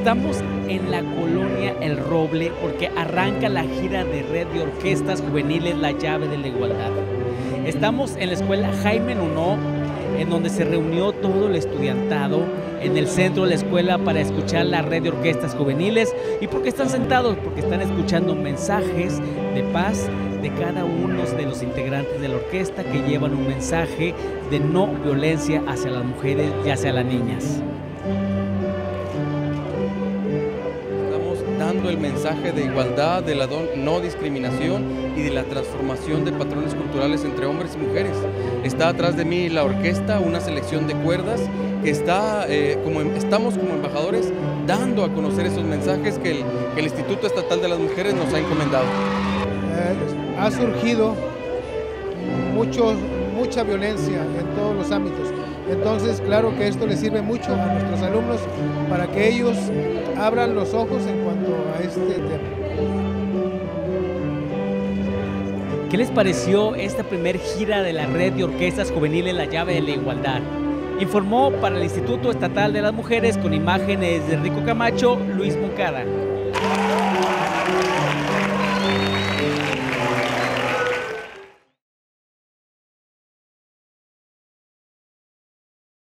Estamos en la colonia El Roble porque arranca la gira de Red de Orquestas Juveniles La Llave de la Igualdad. Estamos en la escuela Jaime Nuno, en donde se reunió todo el estudiantado en el centro de la escuela para escuchar la Red de Orquestas Juveniles. ¿Y por qué están sentados? Porque están escuchando mensajes de paz de cada uno de los integrantes de la orquesta, que llevan un mensaje de no violencia hacia las mujeres y hacia las niñas. Dando el mensaje de igualdad, de la no discriminación y de la transformación de patrones culturales entre hombres y mujeres. Está atrás de mí la orquesta, una selección de cuerdas que estamos como embajadores dando a conocer esos mensajes que el Instituto Estatal de las Mujeres nos ha encomendado. Ha surgido mucha violencia en todos los ámbitos. Entonces, claro que esto les sirve mucho a nuestros alumnos para que ellos abran los ojos en cuanto a este tema. ¿Qué les pareció esta primer gira de la Red de Orquestas Juveniles La Llave de la Igualdad? Informó para el Instituto Estatal de las Mujeres, con imágenes de Rico Camacho, Luis Moncada.